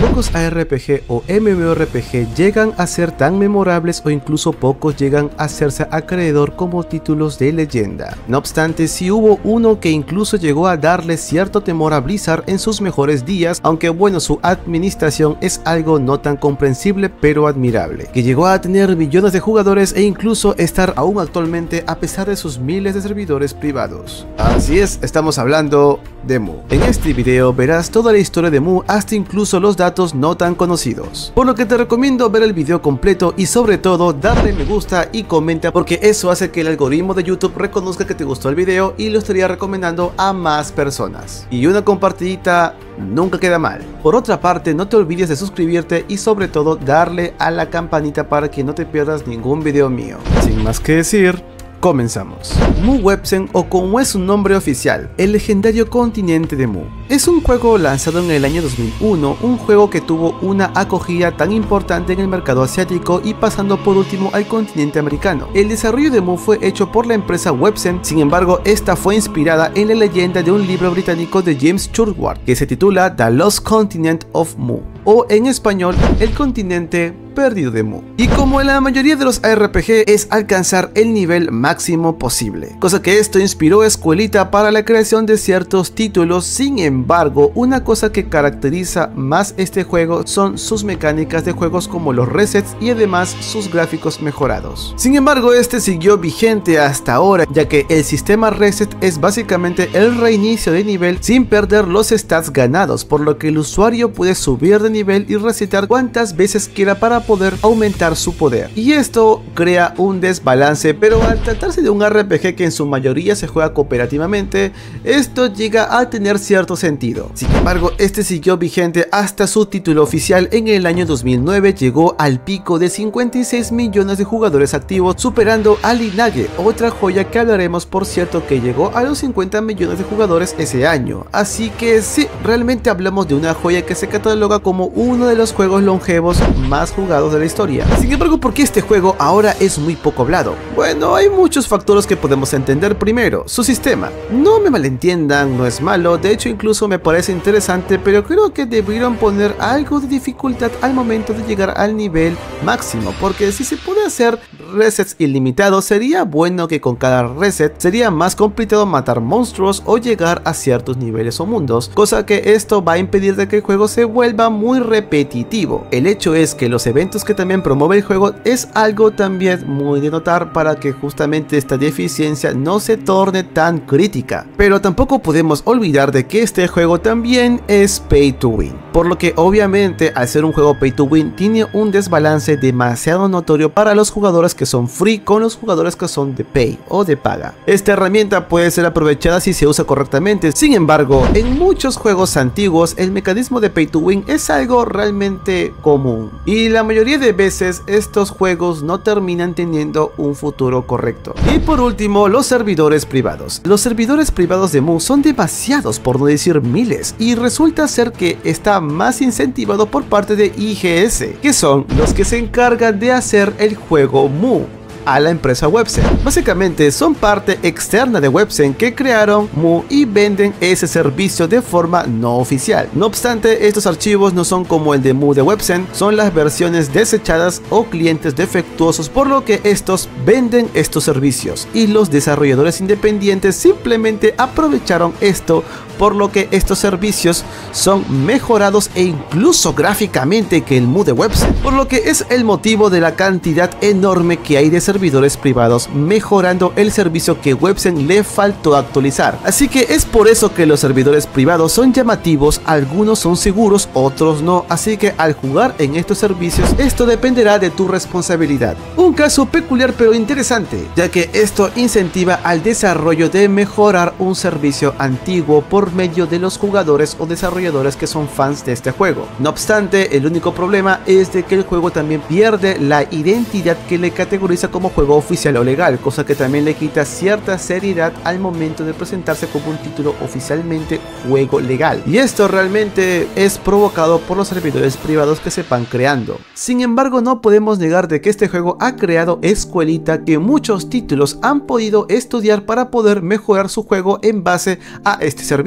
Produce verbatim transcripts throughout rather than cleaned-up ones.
pocos A R P G o MMORPG llegan a ser tan memorables o incluso pocos llegan a hacerse acreedor como títulos de leyenda. No obstante, sí hubo uno que incluso llegó a darle cierto temor a Blizzard en sus mejores días, aunque bueno, su administración es algo no tan comprensible pero admirable, que llegó a tener millones de jugadores e incluso estar aún actualmente a pesar de sus miles de servidores privados. Así es, estamos hablando de Mu. En este video verás toda la historia de Mu, hasta incluso los datos no tan conocidos, por lo que te recomiendo ver el video completo y sobre todo darle me gusta y comenta, porque eso hace que el algoritmo de YouTube reconozca que te gustó el video y lo estaría recomendando a más personas, y una compartidita nunca queda mal. Por otra parte, no te olvides de suscribirte y sobre todo darle a la campanita para que no te pierdas ningún video mío. Sin más que decir, comenzamos. Mu Websen, o como es su nombre oficial, el legendario continente de Mu, es un juego lanzado en el año dos mil uno, un juego que tuvo una acogida tan importante en el mercado asiático y pasando por último al continente americano. El desarrollo de Mu fue hecho por la empresa Websen, sin embargo esta fue inspirada en la leyenda de un libro británico de James Churchward que se titula The Lost Continent of Mu, o en español, El continente perdido de Mu. Y como en la mayoría de los A R P G es alcanzar el nivel máximo posible, cosa que esto inspiró a Escuelita para la creación de ciertos títulos. Sin embargo, una cosa que caracteriza más este juego son sus mecánicas de juegos como los resets y además sus gráficos mejorados. Sin embargo, este siguió vigente hasta ahora, ya que el sistema reset es básicamente el reinicio de nivel sin perder los stats ganados, por lo que el usuario puede subir de nivel y resetear cuantas veces quiera para poder aumentar su poder, y esto crea un desbalance, pero al tratarse de un R P G que en su mayoría se juega cooperativamente, esto llega a tener cierto sentido. Sin embargo, este siguió vigente hasta su título oficial. En el año dos mil nueve llegó al pico de cincuenta y seis millones de jugadores activos, superando a Lineage, otra joya que hablaremos, por cierto, que llegó a los cincuenta millones de jugadores ese año. Así que sí, realmente hablamos de una joya que se cataloga como uno de los juegos longevos más jugados de la historia. Sin embargo, ¿por qué este juego ahora es muy poco hablado? Bueno, hay muchos factores que podemos entender. Primero, su sistema. No me malentiendan, no es malo, de hecho incluso me parece interesante, pero creo que debieron poner algo de dificultad al momento de llegar al nivel máximo, porque si se puede hacer resets ilimitados, sería bueno que con cada reset sería más complicado matar monstruos o llegar a ciertos niveles o mundos, cosa que esto va a impedir de que el juego se vuelva muy repetitivo. El hecho es que los eventos que también promueve el juego es algo también muy de notar para que justamente esta deficiencia no se torne tan crítica. Pero tampoco podemos olvidar de que este juego también es pay to win, por lo que obviamente al ser un juego pay to win tiene un desbalance demasiado notorio para los jugadores que son free con los jugadores que son de pay o de paga. Esta herramienta puede ser aprovechada si se usa correctamente. Sin embargo, en muchos juegos antiguos el mecanismo de pay to win es algo realmente común, y la mayoría de veces estos juegos no terminan teniendo un futuro correcto. Y por último, los servidores privados. Los servidores privados de Mu son demasiados, por no decir miles, y resulta ser que está más incentivado por parte de I G S, que son los que se encargan de hacer el juego Mu a la empresa Websen. Básicamente son parte externa de Websen que crearon Mu y venden ese servicio de forma no oficial. No obstante, estos archivos no son como el de Mu de Websen, son las versiones desechadas o clientes defectuosos, por lo que estos venden estos servicios y los desarrolladores independientes simplemente aprovecharon esto, por lo que estos servicios son mejorados e incluso gráficamente que el Mu de Websen, por lo que es el motivo de la cantidad enorme que hay de servidores privados, mejorando el servicio que Websen le faltó actualizar. Así que es por eso que los servidores privados son llamativos, algunos son seguros, otros no, así que al jugar en estos servicios esto dependerá de tu responsabilidad. Un caso peculiar pero interesante, ya que esto incentiva al desarrollo de mejorar un servicio antiguo por medio de los jugadores o desarrolladores que son fans de este juego. No obstante, el único problema es de que el juego también pierde la identidad que le categoriza como juego oficial o legal, cosa que también le quita cierta seriedad al momento de presentarse como un título oficialmente juego legal, y esto realmente es provocado por los servidores privados que se van creando. Sin embargo, no podemos negar de que este juego ha creado Escuelita, que muchos títulos han podido estudiar para poder mejorar su juego en base a este servicio.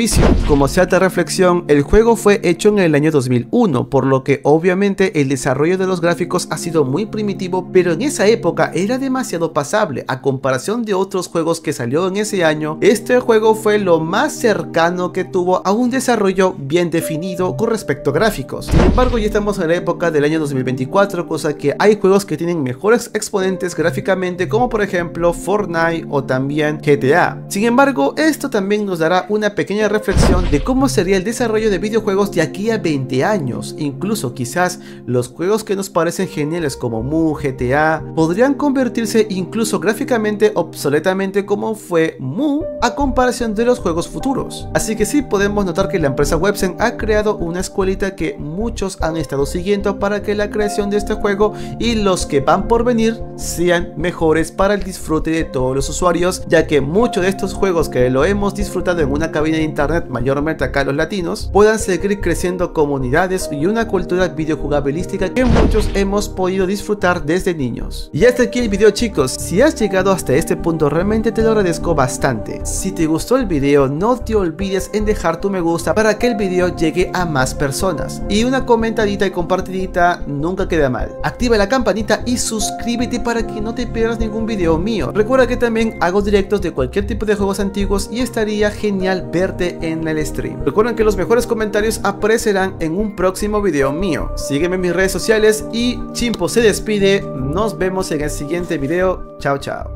juicio. Como cierta reflexión, el juego fue hecho en el año dos mil uno, por lo que obviamente el desarrollo de los gráficos ha sido muy primitivo, pero en esa época era demasiado pasable. A comparación de otros juegos que salió en ese año, este juego fue lo más cercano que tuvo a un desarrollo bien definido con respecto a gráficos. Sin embargo, ya estamos en la época del año dos mil veinticuatro, cosa que hay juegos que tienen mejores exponentes gráficamente, como por ejemplo Fortnite o también G T A. Sin embargo, esto también nos dará una pequeña reflexión de cómo sería el desarrollo de videojuegos de aquí a veinte años. Incluso quizás los juegos que nos parecen geniales como Mu, G T A, podrían convertirse incluso gráficamente obsoletamente como fue Mu a comparación de los juegos futuros. Así que sí podemos notar que la empresa Webzen ha creado una escuelita que muchos han estado siguiendo para que la creación de este juego y los que van por venir sean mejores para el disfrute de todos los usuarios, ya que muchos de estos juegos que lo hemos disfrutado en una cabina de internet, mayormente acá los latinos, puedan seguir creciendo comunidades y una cultura videojugabilística que muchos hemos podido disfrutar desde niños. Y hasta aquí el video, chicos. Si has llegado hasta este punto, realmente te lo agradezco bastante. Si te gustó el video, no te olvides en dejar tu me gusta para que el video llegue a más personas, y una comentadita y compartidita nunca queda mal. Activa la campanita y suscríbete para que no te pierdas ningún video mío. Recuerda que también hago directos de cualquier tipo de juegos antiguos y estaría genial verte en el stream. Recuerden que los mejores comentarios aparecerán en un próximo video mío. Sígueme en mis redes sociales y Chimpo se despide. Nos vemos en el siguiente video. Chao, chao.